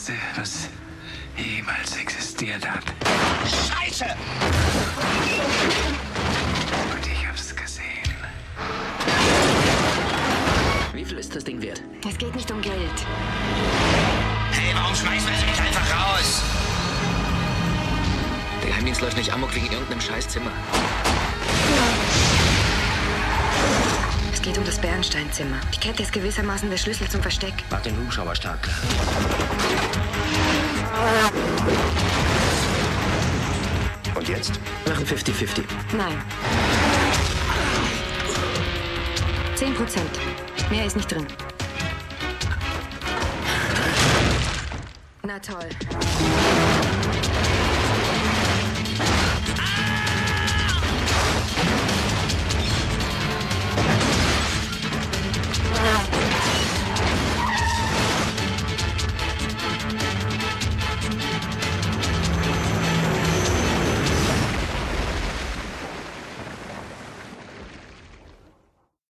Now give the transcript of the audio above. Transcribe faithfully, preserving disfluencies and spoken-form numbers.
Beste, was jemals existiert hat. Scheiße! Und ich hab's gesehen. Wie viel ist das Ding wert? Es geht nicht um Geld. Hey, warum schmeißen wir sie nicht einfach raus? Der Geheimdienst läuft nicht amok wegen irgendeinem Scheißzimmer. Es geht um das Bernsteinzimmer. Die Kette ist gewissermaßen der Schlüssel zum Versteck. Mach den Hubschrauber stark. Und jetzt? Machen fünfzig fünfzig. Nein. Zehn Prozent. Mehr ist nicht drin. Na toll.